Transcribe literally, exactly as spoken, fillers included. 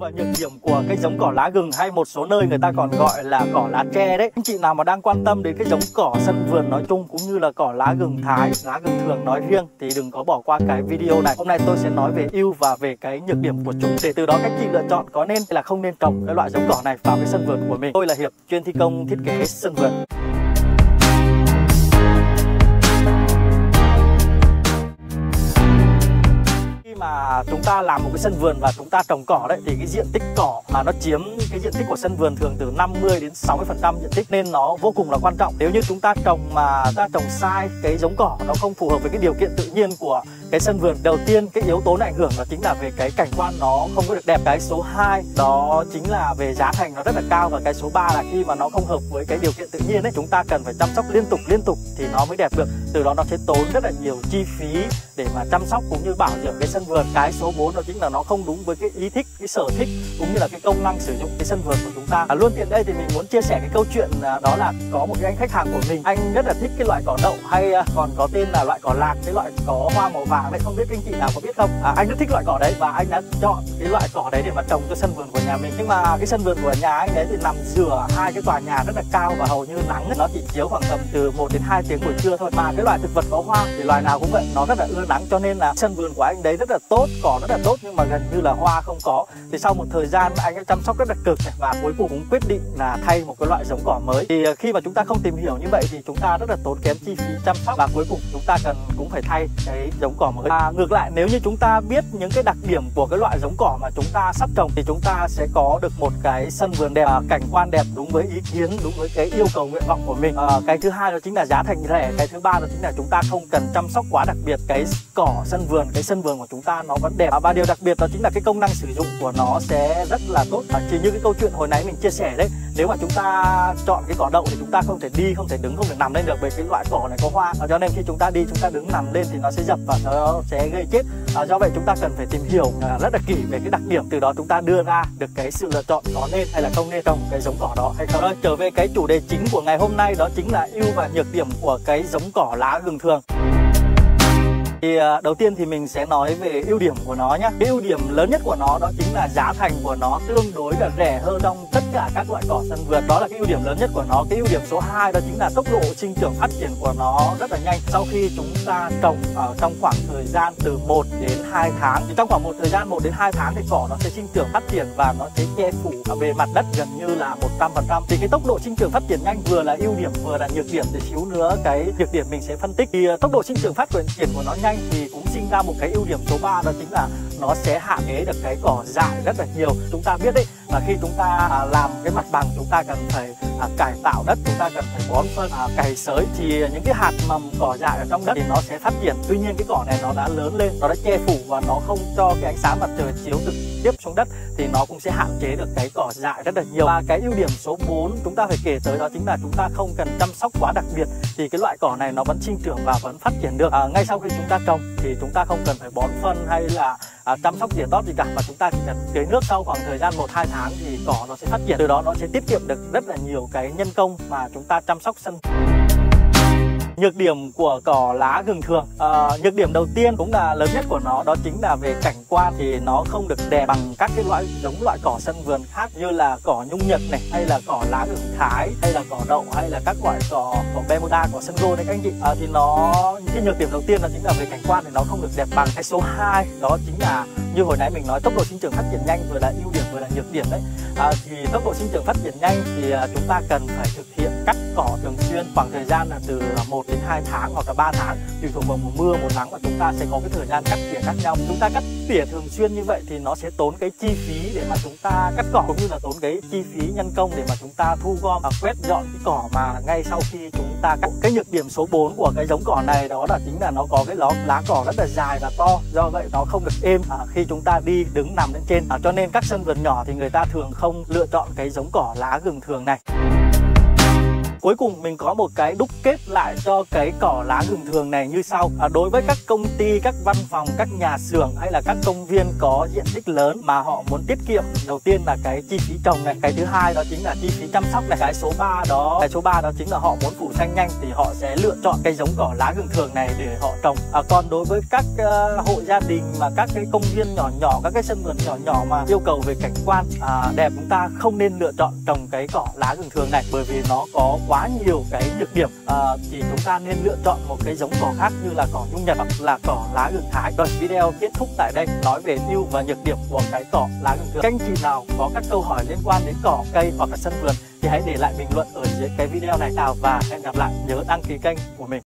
và nhược điểm của cái giống cỏ lá gừng, hay một số nơi người ta còn gọi là cỏ lá tre đấy. Anh chị nào mà đang quan tâm đến cái giống cỏ sân vườn nói chung cũng như là cỏ lá gừng Thái, lá gừng thường nói riêng thì đừng có bỏ qua cái video này. Hôm nay tôi sẽ nói về ưu và về cái nhược điểm của chúng, để từ đó cách chị lựa chọn có nên hay là không nên trồng cái loại giống cỏ này vào cái sân vườn của mình. Tôi là Hiệp, chuyên thi công thiết kế sân vườn. Mà chúng ta làm một cái sân vườn và chúng ta trồng cỏ đấy thì cái diện tích cỏ mà nó chiếm cái diện tích của sân vườn thường từ năm mươi đến sáu mươi phần trăm diện tích, nên nó vô cùng là quan trọng. Nếu như chúng ta trồng mà ta trồng sai cái giống cỏ, nó không phù hợp với cái điều kiện tự nhiên của cái sân vườn, đầu tiên cái yếu tố nó ảnh hưởng đó chính là về cái cảnh quan nó không có được đẹp. Cái số hai đó chính là về giá thành nó rất là cao, và cái số ba là khi mà nó không hợp với cái điều kiện tự nhiên ấy, chúng ta cần phải chăm sóc liên tục liên tục thì nó mới đẹp được. Từ đó nó sẽ tốn rất là nhiều chi phí để mà chăm sóc cũng như bảo dưỡng cái sân vườn. Cái số bốn đó chính là nó không đúng với cái ý thích, cái sở thích cũng như là cái công năng sử dụng cái sân vườn của chúng ta. À, luôn tiện đây thì mình muốn chia sẻ cái câu chuyện à, đó là có một cái anh khách hàng của mình, anh rất là thích cái loại cỏ đậu, hay à, còn có tên là loại cỏ lạc, cái loại có hoa màu vàng đấy, không biết anh chị nào có biết không. À, anh rất thích loại cỏ đấy và anh đã chọn cái loại cỏ đấy để mà trồng cho sân vườn của nhà mình. Nhưng mà cái sân vườn của nhà anh đấy thì nằm giữa hai cái tòa nhà rất là cao, và hầu như nắng ấy, nó chỉ chiếu khoảng tầm từ một đến hai tiếng buổi trưa thôi. Mà cái loại thực vật có hoa thì loài nào cũng vậy, nó rất là ưa nắng, cho nên là sân vườn của anh đấy rất là tốt, cỏ rất là tốt, nhưng mà gần như là hoa không có. Thì sau một thời gian anh ấy chăm sóc rất là cực này, và cuối cùng cũng quyết định là thay một cái loại giống cỏ mới. Thì khi mà chúng ta không tìm hiểu như vậy thì chúng ta rất là tốn kém chi phí chăm sóc, và cuối cùng chúng ta cần cũng phải thay cái giống cỏ mới. À, ngược lại, nếu như chúng ta biết những cái đặc điểm của cái loại giống cỏ mà chúng ta sắp trồng thì chúng ta sẽ có được một cái sân vườn đẹp, cảnh quan đẹp, đúng với ý kiến, đúng với cái yêu cầu nguyện vọng của mình. À, cái thứ hai đó chính là giá thành rẻ. Cái thứ ba đó chính là chúng ta không cần chăm sóc quá đặc biệt cái cỏ sân vườn, cái sân vườn của chúng ta nó vẫn đẹp. À, và điều đặc biệt đó chính là cái công năng sử dụng của nó sẽ rất là tốt. À, chỉ như cái câu chuyện hồi nãy mình chia sẻ đấy, nếu mà chúng ta chọn cái cỏ đậu thì chúng ta không thể đi, không thể đứng, không thể nằm lên được, bởi cái loại cỏ này có hoa. À, cho nên khi chúng ta đi, chúng ta đứng nằm lên thì nó sẽ dập và nó sẽ gây chết. À, do vậy chúng ta cần phải tìm hiểu à, rất là kỹ về cái đặc điểm, từ đó chúng ta đưa ra được cái sự lựa chọn có nên hay là không nên trồng cái giống cỏ đó hay không. Rồi, trở về cái chủ đề chính của ngày hôm nay, đó chính là ưu và nhược điểm của cái giống cỏ lá gừng thường. Thì uh, đầu tiên thì mình sẽ nói về ưu điểm của nó nhé. Cái ưu điểm lớn nhất của nó đó chính là giá thành của nó tương đối là rẻ hơn trong tất cả các loại cỏ sân vườn. Đó là cái ưu điểm lớn nhất của nó. Cái ưu điểm số hai đó chính là tốc độ sinh trưởng phát triển của nó rất là nhanh. Sau khi chúng ta trồng ở trong khoảng thời gian từ một đến hai tháng, thì trong khoảng một thời gian một đến hai tháng thì cỏ nó sẽ sinh trưởng phát triển và nó sẽ che phủ ở bề mặt đất gần như là một trăm phần trăm. Thì cái tốc độ sinh trưởng phát triển nhanh vừa là ưu điểm vừa là nhược điểm. Để xíu nữa cái nhược điểm mình sẽ phân tích. Thì uh, tốc độ sinh trưởng phát triển của nó nhanh thì cũng sinh ra một cái ưu điểm số ba, đó chính là nó sẽ hạn chế được cái cỏ dại rất là nhiều. Chúng ta biết đấy là khi chúng ta à, làm cái mặt bằng, chúng ta cần phải à, cải tạo đất, chúng ta cần phải bón phân, à, cày xới, thì những cái hạt mầm cỏ dại ở trong đất thì nó sẽ phát triển. Tuy nhiên cái cỏ này nó đã lớn lên, nó đã che phủ và nó không cho cái ánh sáng mặt trời chiếu trực tiếp xuống đất, thì nó cũng sẽ hạn chế được cái cỏ dại rất là nhiều. Và cái ưu điểm số bốn chúng ta phải kể tới đó chính là chúng ta không cần chăm sóc quá đặc biệt, thì cái loại cỏ này nó vẫn sinh trưởng và vẫn phát triển được. À, ngay sau khi chúng ta trồng thì chúng ta không cần phải bón phân hay là à, chăm sóc tỉa tót gì cả, mà chúng ta chỉ cần tưới nước sau khoảng thời gian một hai tháng thì cỏ nó sẽ phát triển. Từ đó nó sẽ tiết kiệm được rất là nhiều cái nhân công mà chúng ta chăm sóc sân. Nhược điểm của cỏ lá gừng thường, à, nhược điểm đầu tiên cũng là lớn nhất của nó, đó chính là về cảnh quan. Thì nó không được đẹp bằng các cái loại giống loại cỏ sân vườn khác như là cỏ nhung nhật này, hay là cỏ lá gừng Thái, hay là cỏ đậu, hay là các loại cỏ cỏ Bermuda, cỏ sân gô đấy các anh chị. À, thì nó cái nhược điểm đầu tiên là chính là về cảnh quan thì nó không được đẹp bằng. Cái số hai đó chính là như hồi nãy mình nói, tốc độ sinh trưởng phát triển nhanh vừa là ưu điểm vừa là nhược điểm đấy. À, thì tốc độ sinh trưởng phát triển nhanh thì à, chúng ta cần phải thực hiện cắt cỏ thường xuyên, khoảng thời gian là từ một đến hai tháng hoặc là ba tháng, tùy thuộc vào mùa mưa, mùa nắng, và chúng ta sẽ có cái thời gian cắt tỉa khác nhau. Chúng ta cắt tỉa thường xuyên như vậy thì nó sẽ tốn cái chi phí để mà chúng ta cắt cỏ, cũng như là tốn cái chi phí nhân công để mà chúng ta thu gom và quét dọn cái cỏ mà ngay sau khi chúng ta cắt. Cái nhược điểm số bốn của cái giống cỏ này đó là chính là nó có cái lá, lá cỏ rất là dài và to, do vậy nó không được êm à, khi chúng ta đi đứng nằm lên trên. À, cho nên các sân vườn nhỏ thì người ta thường không lựa chọn cái giống cỏ lá gừng thường này. Cuối cùng mình có một cái đúc kết lại cho cái cỏ lá gừng thường này như sau. à, Đối với các công ty, các văn phòng, các nhà xưởng hay là các công viên có diện tích lớn mà họ muốn tiết kiệm, đầu tiên là cái chi phí trồng này, cái thứ hai đó chính là chi phí chăm sóc này, cái số ba đó cái số ba đó chính là họ muốn phủ xanh nhanh thì họ sẽ lựa chọn cây giống cỏ lá gừng thường này để họ trồng. à, Còn đối với các uh, hộ gia đình mà các cái công viên nhỏ nhỏ, các cái sân vườn nhỏ nhỏ mà yêu cầu về cảnh quan à, đẹp, chúng ta không nên lựa chọn trồng cái cỏ lá gừng thường này, bởi vì nó có quá nhiều cái nhược điểm. à, Thì chúng ta nên lựa chọn một cái giống cỏ khác như là cỏ nhung nhật hoặc là cỏ lá gừng Thái. Rồi, video kết thúc tại đây, nói về ưu và nhược điểm của cái cỏ lá gừng thường. Các anh chị nào có các câu hỏi liên quan đến cỏ cây hoặc là sân vườn thì hãy để lại bình luận ở dưới cái video này nào, và hẹn gặp lại. Nhớ đăng ký kênh của mình.